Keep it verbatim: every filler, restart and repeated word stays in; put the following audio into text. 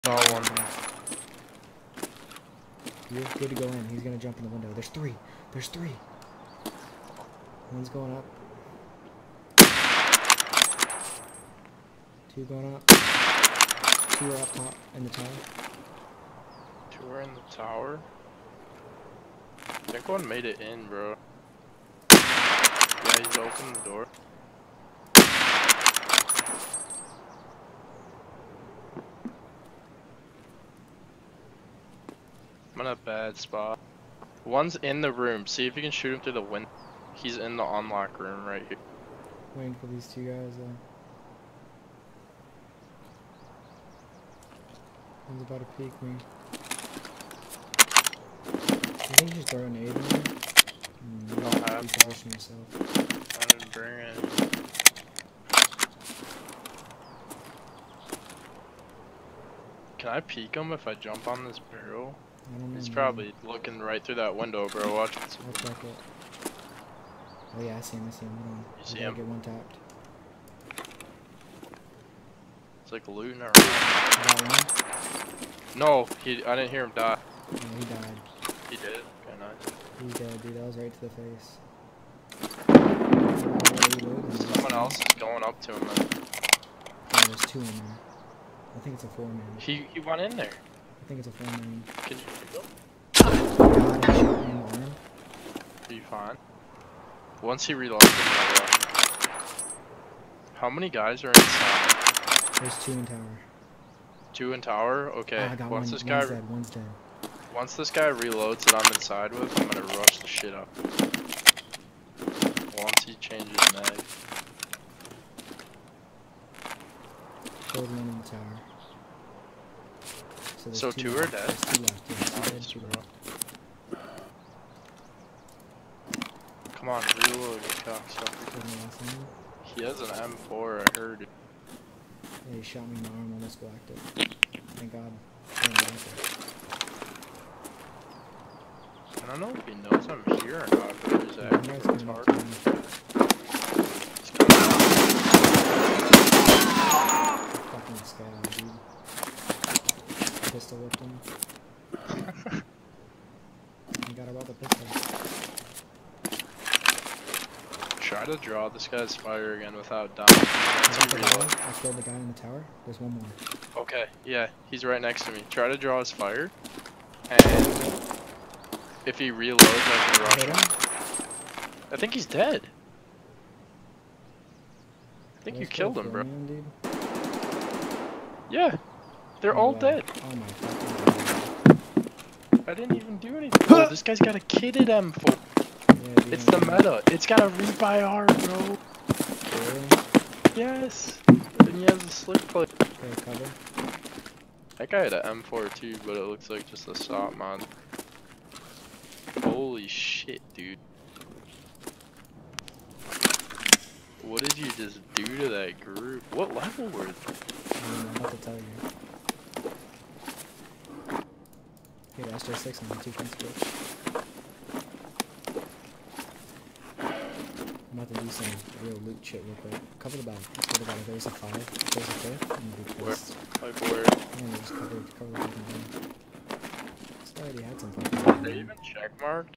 Saw one. You're good to go in. He's gonna jump in the window. There's three. There's three. One's going up. Two going up. Two are up top in the tower. Two are in the tower. I think one made it in, bro. Yeah, he's opened the door. I'm in a bad spot. One's in the room. See if you can shoot him through the window. He's in the unlock room right here. Waiting for these two guys though. One's about to peek me. I think you just throw a nade in there. You don't have reposition yourself. I didn't bring it. Can I peek him if I jump on this barrel? I don't know. He's man. probably looking right through that window, bro. Watch it. Looks like it. Oh yeah, I see him, I see him. Hold on. You I see gotta him? get one tapped. It's like looting around. I got one. No, he. I didn't hear him die. No, he died. He did. Okay, nice. He's dead, dude. That was right to the face. Someone else is going up to him. Man. Yeah, there's two in there. I think it's a four man. He he went in there. I think it's a four man. Can you shoot him? God, I shot me in the arm. Are you fine? Once he reloads, I'm gonna rush. How many guys are inside? There's two in tower. Two in tower. Okay. Oh, I got once one. this guy, One's dead. One's dead. once this guy reloads that I'm inside with, I'm gonna rush the shit up. Once he changes mag. Killed one in the tower. So, there's So two two left. are dead? There's two left. Yeah, two dead, Nice, two bro. left. Come on, reload, you cocksucker. Killed my last one. He has an M four. I heard it. Yeah, he shot me in the arm, almost blacked it. Thank God. I didn't black it. I don't know if he knows I'm here or not, but he's Yeah, acting I'm gonna retarded. come to me. He's coming out. Fucking sky, dude. Pistol whipped him. I got about the pistol. Try to draw this guy's fire again without dying. I Once got he the reloads. guy. I killed the guy in the tower. There's one more. Okay, yeah, he's right next to me. Try to draw his fire, and if he reloads, I can rush Hit him. him. I think he's dead. I think you Let's killed go, him, bro. man, dude. Yeah, they're Oh, all wow. dead. Oh my fucking I didn't even do anything. Oh, this guy's got a kitted M four. yeah, dude, It's I'm the dead. meta. It's got a rebuy R, bro. Really? Yes. And he has a slip play. Okay, cover. That guy had an M four too, but it looks like just a stop mod. Holy shit, dude. What did you just do to that group? What level were they? Um, I'm about to tell you. Get S J six on the two fence switch. I'm about to do some real loot shit real quick. Cover the back. Let's go to the back. There's a five. There's a fifth. I'm gonna be Where? pissed. Like where? Yeah, just cover, cover the fucking thing. This guy already had some fucking. Are they even check marked?